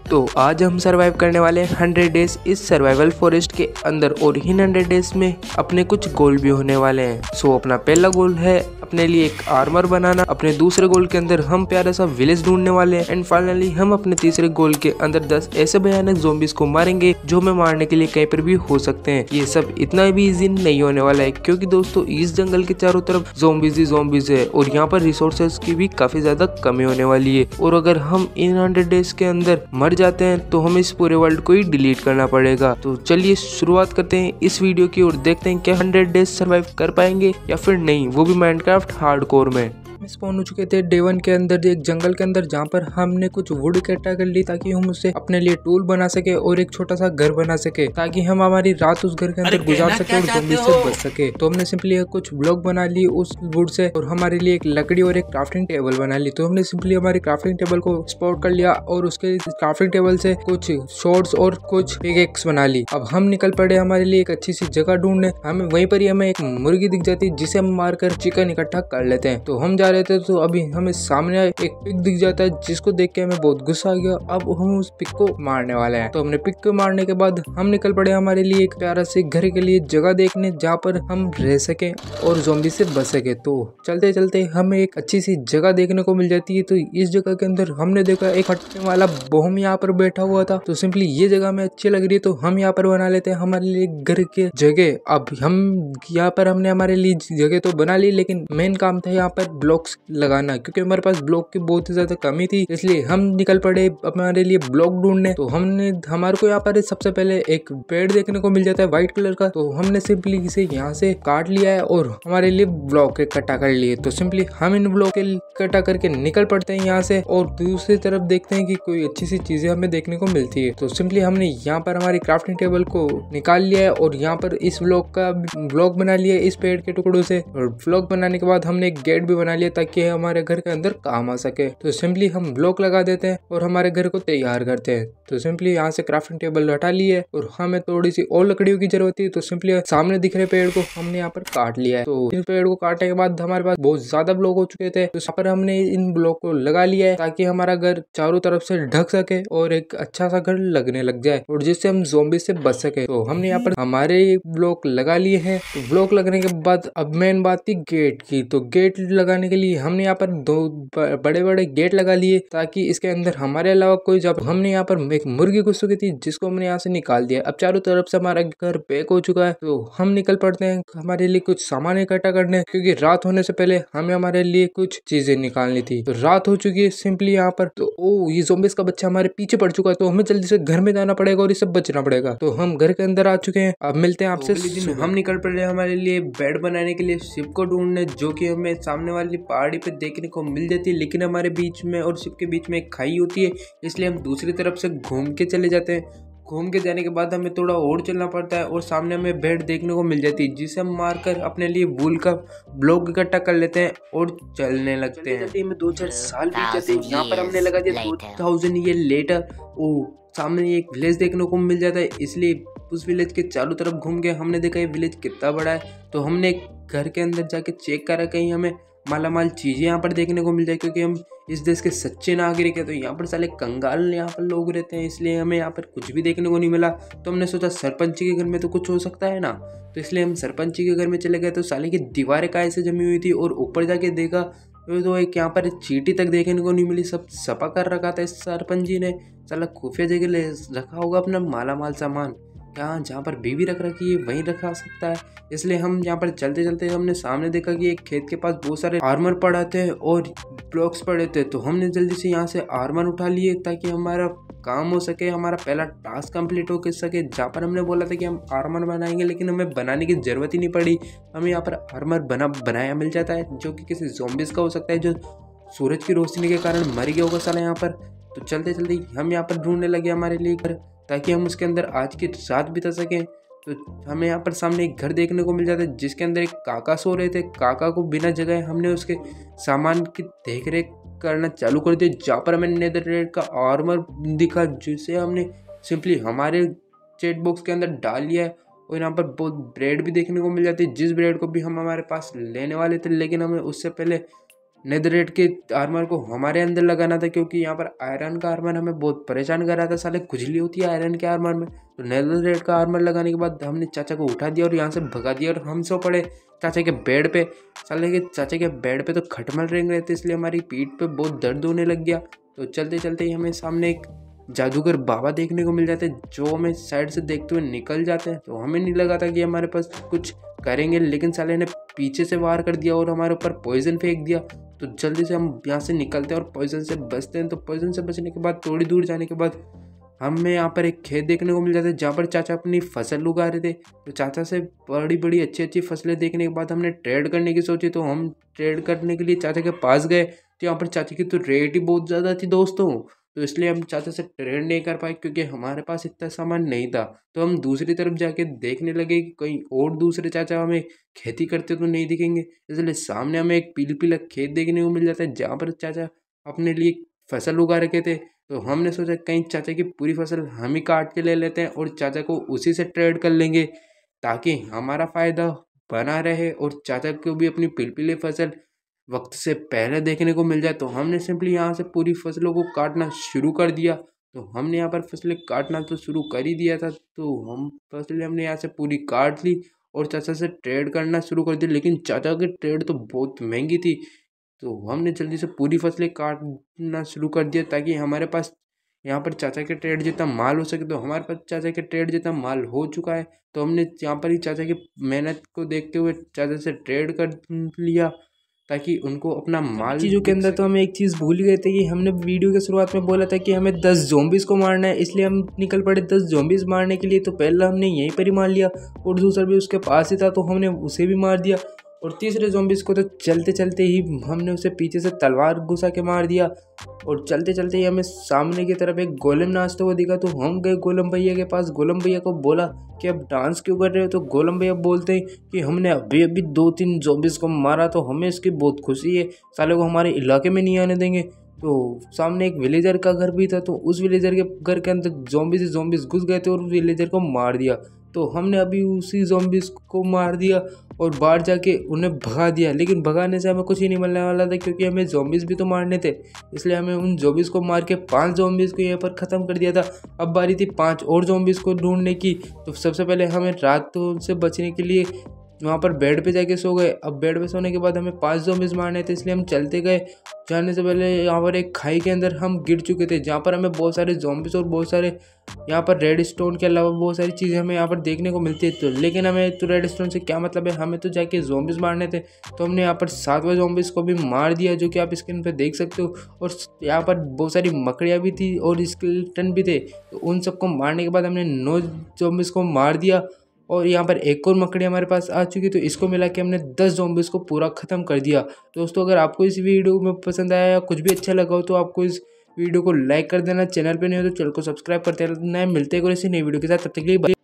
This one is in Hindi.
तो आज हम सरवाइव करने वाले हैं 100 डेज इस सर्वाइवल फॉरेस्ट के अंदर और इन 100 डेज में अपने कुछ गोल भी होने वाले हैं। सो अपना पहला गोल है अपने लिए एक आर्मर बनाना। अपने दूसरे गोल के अंदर हम प्यारा सा विलेज ढूंढने वाले हैं एंड फाइनली हम अपने तीसरे गोल के अंदर 10 ऐसे भयानक ज़ॉम्बीज को मारेंगे जो हमें मारने के लिए कहीं पर भी हो सकते हैं। ये सब इतना भी इजी नहीं होने वाला है क्योंकि दोस्तों इस जंगल के चारों तरफ ज़ॉम्बीज ही ज़ॉम्बीज है और यहाँ पर रिसोर्सेज की भी काफी ज्यादा कमी होने वाली है। और अगर हम इन 100 डेज के अंदर मर जाते हैं तो हमें इस पूरे वर्ल्ड को ही डिलीट करना पड़ेगा। तो चलिए शुरुआत करते हैं इस वीडियो की और देखते हैं क्या 100 डेज सरवाइव कर पाएंगे या फिर नहीं, वो भी माइनक्राफ्ट हार्डकोर में। स्पॉन हो चुके थे डे 1 के अंदर एक जंगल के अंदर जहाँ पर हमने कुछ वुड इकट्ठा कर ली ताकि हम उससे अपने लिए टूल बना सके और एक छोटा सा घर बना सके ताकि हम हमारी रात उस घर के अंदर गुजार सके और ज़ॉम्बी से बच सके। तो हमने सिंपली कुछ ब्लॉक बना ली उस वुड से और हमारे लिए एक लकड़ी और एक क्राफ्टिंग टेबल बना ली। तो हमने सिंपली हमारी क्राफ्टिंग टेबल को स्पॉट कर लिया और उसके क्राफ्टिंग टेबल से कुछ शॉर्ट्स और कुछ पिकेक्स बना ली। अब हम निकल पड़े हमारे लिए एक अच्छी सी जगह ढूंढने। हमें वहीं पर ही हमें एक मुर्गी दिख जाती है जिसे हम मारकर चिकन इकट्ठा कर लेते हैं। तो हम जा रहे थे तो अभी हमें सामने एक पिग दिख जाता है जिसको देख के हमें बहुत गुस्सा आ गया। अब हम उस पिग को मारने वाले हैं। तो हमने पिग को मारने के बाद हम निकल पड़े हमारे लिए एक प्यारा से घर के लिए जगह देखने जहाँ पर हम रह सके और ज़ॉम्बी से बच सके। तो चलते चलते हमें एक अच्छी सी जगह देखने को मिल जाती है। तो इस जगह के अंदर हमने देखा एक फटने वाला बोम यहाँ पर बैठा हुआ था। तो सिंपली ये जगह हमें अच्छी लग रही है तो हम यहाँ पर बना लेते हैं हमारे लिए घर के जगह। अब हम यहाँ पर हमने हमारे लिए जगह तो बना ली लेकिन मेन काम था यहाँ पर ब्लॉक्स लगाना क्योंकि हमारे पास ब्लॉक की बहुत ही ज्यादा कमी थी। इसलिए हम निकल पड़े हमारे लिए ब्लॉक ढूंढने। तो हमने हमारे को यहाँ पर सबसे पहले एक पेड़ देखने को मिल जाता है व्हाइट कलर का। तो हमने सिंपली इसे यहाँ से काट लिया है और हमारे लिए ब्लॉक इकट्ठा कर लिए। तो सिंपली हम इन ब्लॉक इकट्ठा करके निकल पड़ते हैं यहाँ से और दूसरी तरफ देखते हैं कि कोई अच्छी सी चीजें हमें देखने को मिलती है। तो सिंपली हमने यहाँ पर हमारी क्राफ्टिंग टेबल को निकाल लिया है और यहाँ पर इस ब्लॉक बना लिया इस पेड़ के टुकड़ों से। और ब्लॉक बनाने के बाद हमने एक गेट भी बना लिया ताकि हमारे घर के अंदर काम आ सके। तो सिंपली हम ब्लॉक लगा देते हैं और हमारे घर को तैयार करते हैं। तो सिंपली यहाँ से क्राफ्टिंग टेबल हटा ली है और हमें थोड़ी सी और लकड़ियों की जरूरत थी। तो सिंपली सामने दिख रहे पेड़ को हमने यहाँ पर काट लिया है। तो इन पेड़ को काटने के बाद हमारे पास बहुत ज्यादा ब्लॉक हो चुके थे। तो यहाँ पर हमने इन ब्लॉक को लगा लिया है ताकि हमारा घर चारों तरफ से ढक सके और एक अच्छा सा घर लगने लग जाए और जिससे हम ज़ॉम्बी से बच सके। तो हमने यहाँ पर हमारे ब्लॉक लगा लिए हैं। तो ब्लॉक लगने के बाद अब मेन बात थी गेट की। तो गेट लगाने के लिए हमने यहाँ पर दो बड़े बड़े गेट लगा लिए ताकि इसके अंदर हमारे अलावा कोई जब हमने यहाँ पर एक मुर्गी घुस चुकी थी जिसको हमने यहाँ से निकाल दिया। अब चारों तरफ से हमारा घर पैक हो चुका है। तो हम निकल पड़ते हैं हमारे लिए कुछ सामान इकट्ठा करने क्योंकि रात होने से पहले हमें हमारे लिए कुछ चीजें निकालनी थी। तो रात हो चुकी है सिंपली यहाँ पर। तो ये ज़ॉम्बीज़ का बच्चा हमारे पीछे पड़ चुका है तो हमें जल्दी से घर में जाना पड़ेगा और इससे बचना पड़ेगा। तो हम घर के अंदर आ चुके हैं। अब मिलते हैं आपसे। हम निकल पड़े हमारे लिए बेड बनाने के लिए शिप को ढूंढने जो कि हमें सामने वाली पहाड़ी पे देखने को मिल जाती है लेकिन हमारे बीच में और शिप के बीच में एक खाई होती है इसलिए हम दूसरी तरफ से घूम के चले जाते हैं। घूम के जाने के बाद हमें थोड़ा और चलना पड़ता है और सामने हमें बेड देखने को मिल जाती है जिसे हम मारकर अपने लिए वूल का ब्लॉक इकट्ठा कर लेते हैं और चलने लगते हैं। में 2-4 साल बीत जाते हैं। यहाँ पर हमने लगा दिया 2000 ईयर लेटर। सामने एक विलेज देखने को मिल जाता है इसलिए उस विलेज के चारों तरफ घूम के हमने देखा ये विलेज कितना बड़ा है। तो हमने घर के अंदर जाके चेक करा कहीं हमें मालामाल चीजें यहाँ पर देखने को मिल जाए क्योंकि हम इस देश के सच्चे नागरिक है। तो यहाँ पर साले कंगाल यहाँ पर लोग रहते हैं इसलिए हमें यहाँ पर कुछ भी देखने को नहीं मिला। तो हमने सोचा सरपंच के घर में तो कुछ हो सकता है ना। तो इसलिए हम सरपंच के घर में चले गए। तो साले की दीवारें काय से जमी हुई थी और ऊपर जाके देखा तो एक यहाँ पर चींटी तक देखने को नहीं मिली। सब सपा कर रखा था इस सरपंच जी ने। साला खुफिया जगह ले रखा होगा अपना मालामाल सामान। यहाँ जहाँ पर बीवी रख रखी है वहीं रखा सकता है। इसलिए हम यहाँ पर चलते चलते हमने सामने देखा कि एक खेत के पास बहुत सारे आर्मर पड़ा थे और ब्लॉक्स पड़े थे। तो हमने जल्दी से यहाँ से आर्मर उठा लिए ताकि हमारा काम हो सके, हमारा पहला टास्क कंप्लीट हो सके। जहाँ पर हमने बोला था कि हम आर्मर बनाएंगे लेकिन हमें बनाने की जरूरत ही नहीं पड़ी। हमें यहाँ पर आर्मर बनाया मिल जाता है जो कि किसी ज़ॉम्बीज़ का हो सकता है जो सूरज की रोशनी के कारण मर गया होगा साला यहाँ पर। तो चलते चलते हम यहाँ पर ढूंढने लगे हमारे लिए घर ताकि हम उसके अंदर आज की रात बिता सकें। तो हमें यहाँ पर सामने एक घर देखने को मिल जाता है जिसके अंदर एक काका सो रहे थे। काका को बिना जगह हमने उसके सामान की देख रेख करना चालू कर दिया जहाँ पर हमें नेदरराइट का आर्मर दिखा जिसे हमने सिंपली हमारे चेट बॉक्स के अंदर डाल लिया है। और यहाँ पर बहुत ब्रेड भी देखने को मिल जाती है जिस ब्रेड को भी हम हमारे पास लेने वाले थे लेकिन हमें उससे पहले नेदररेट के आर्मर को हमारे अंदर लगाना था, क्योंकि यहाँ पर आयरन का आर्मर हमें बहुत परेशान कर रहा था। साले खुजली होती है आयरन के आर्मर में। तो नेदररेट का आर्मर लगाने के बाद हमने चाचा को उठा दिया और यहाँ से भगा दिया और हम सो पड़े चाचा के बेड पे। साले के चाचा के बेड पे तो खटमल रेंग रहे थे, इसलिए हमारी पीठ पे बहुत दर्द होने लग गया। तो चलते चलते ही हमें सामने एक जादूगर बाबा देखने को मिल जाते, जो हमें साइड से देखते हुए निकल जाते हैं। तो हमें नहीं लगा था कि हमारे पास कुछ करेंगे, लेकिन साले ने पीछे से वार कर दिया और हमारे ऊपर पॉइजन फेंक दिया। तो जल्दी से हम यहाँ से निकलते हैं और पॉइजन से बचते हैं। तो पॉइजन से बचने के बाद थोड़ी दूर जाने के बाद हमें यहाँ पर एक खेत देखने को मिल जाता है, जहाँ पर चाचा अपनी फसल उगा रहे थे। तो चाचा से बड़ी बड़ी अच्छी अच्छी फसलें देखने के बाद हमने ट्रेड करने की सोची। तो हम ट्रेड करने के लिए चाचा के पास गए, तो यहाँ पर चाचा की तो रेट ही बहुत ज़्यादा थी दोस्तों। तो इसलिए हम चाचा से ट्रेड नहीं कर पाए, क्योंकि हमारे पास इतना सामान नहीं था। तो हम दूसरी तरफ जाके देखने लगे कि कहीं और दूसरे चाचा हमें खेती करते तो नहीं दिखेंगे। इसलिए सामने हमें एक पीला पीला खेत देखने को मिल जाता है, जहाँ पर चाचा अपने लिए फसल उगा रखे थे। तो हमने सोचा कहीं चाचा की पूरी फसल हम ही काट के ले लेते हैं और चाचा को उसी से ट्रेड कर लेंगे, ताकि हमारा फ़ायदा बना रहे और चाचा को भी अपनी पिलपिली फसल वक्त से पहले देखने को मिल जाए। तो हमने सिंपली यहाँ से पूरी फसलों को काटना शुरू कर दिया। तो हमने यहाँ पर फसलें काटना तो शुरू कर ही दिया था। तो हम फसलें हमने यहाँ से पूरी काट ली और चाचा से ट्रेड करना शुरू कर दिया, लेकिन चाचा की ट्रेड तो बहुत महंगी थी। तो हमने जल्दी से पूरी फसलें काटना शुरू कर दिया, ताकि हमारे पास यहाँ पर चाचा के ट्रेड जितना माल हो सके। तो हमारे पास चाचा के ट्रेड जितना माल हो चुका है। तो हमने यहाँ पर ही चाचा की मेहनत को देखते हुए चाचा से ट्रेड कर लिया, ताकि उनको अपना माल चीज़ों के अंदर। तो हम एक चीज़ भूल गए थे कि हमने वीडियो के शुरुआत में बोला था कि हमें 10 ज़ॉम्बीज़ को मारना है, इसलिए हम निकल पड़े 10 ज़ॉम्बीज़ मारने के लिए। तो पहला हमने यहीं पर ही मार लिया और दूसरा भी उसके पास ही था, तो हमने उसे भी मार दिया। और तीसरे ज़ॉम्बीज़ को तो चलते चलते ही हमने उसे पीछे से तलवार घुसा के मार दिया। और चलते चलते ही हमें सामने की तरफ एक गोलम नाचते हुए दिखा। तो हम गए गोलम भैया के पास। गोलम भैया को बोला कि अब डांस क्यों कर रहे हो? तो गोलम भैया बोलते हैं कि हमने अभी अभी 2-3 ज़ॉम्बीज़ को मारा, तो हमें इसकी बहुत खुशी है, साले को हमारे इलाके में नहीं आने देंगे। तो सामने एक विलेजर का घर भी था, तो उस विलेजर के घर के अंदर ज़ॉम्बीज़ घुस गए थे और विलेजर को मार दिया। तो हमने अभी उसी ज़ॉम्बीज़ को मार दिया और बाहर जाके उन्हें भगा दिया। लेकिन भगाने से हमें कुछ ही नहीं मिलने वाला था, क्योंकि हमें ज़ॉम्बीज़ भी तो मारने थे। इसलिए हमें उन ज़ॉम्बीज़ को मार के 5 ज़ॉम्बीज़ को यहाँ पर ख़त्म कर दिया था। अब बारी थी 5 और ज़ॉम्बीज़ को ढूंढने की। तो सबसे पहले हमें रात से बचने के लिए वहाँ पर बेड पे जाके सो गए। अब बेड पे सोने के बाद हमें 5 ज़ॉम्बीज़ मारने थे, इसलिए हम चलते गए। जाने से पहले यहाँ पर एक खाई के अंदर हम गिर चुके थे, जहाँ पर हमें बहुत सारे ज़ॉम्बीज़ और बहुत सारे यहाँ पर रेड स्टोन के अलावा बहुत सारी चीज़ें हमें यहाँ पर देखने को मिलती है। तो लेकिन हमें तो रेड स्टोन से क्या मतलब है, हमें तो जाके ज़ॉम्बीज़ मारने थे। तो हमने यहाँ पर 7वें ज़ॉम्बीज़ को भी मार दिया, जो कि आप स्क्रीन पर देख सकते हो। और यहाँ पर बहुत सारी मकड़ियाँ भी थी और स्केलेटन भी थे। तो उन सबको मारने के बाद हमने 9 ज़ॉम्बीज़ को मार दिया। और यहाँ पर एक और मकड़ी हमारे पास आ चुकी, तो इसको मिला के हमने 10 ज़ॉम्बीज़ को पूरा ख़त्म कर दिया। दोस्तों, अगर आपको इस वीडियो में पसंद आया या कुछ भी अच्छा लगा हो, तो आपको इस वीडियो को लाइक कर देना। चैनल पे नहीं हो तो चैनल को सब्सक्राइब करते रहना है। मिलते हैं कोई ऐसी नई वीडियो के साथ, तब तक के लिए।